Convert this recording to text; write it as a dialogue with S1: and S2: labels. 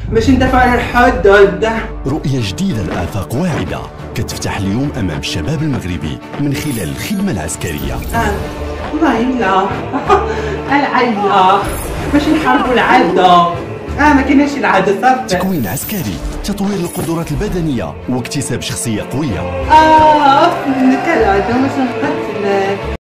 S1: باش ندافع على الحدود.
S2: رؤية جديدة لآفاق واعدة كتفتح اليوم أمام الشباب المغربي من خلال الخدمة العسكرية.
S1: والله لا العيلة باش نحاربوا العدو. ما كايناش العدو صافي.
S2: تكوين عسكري، تطوير القدرات البدنية واكتساب شخصية قوية.
S1: فنك العدو باش نقتلك.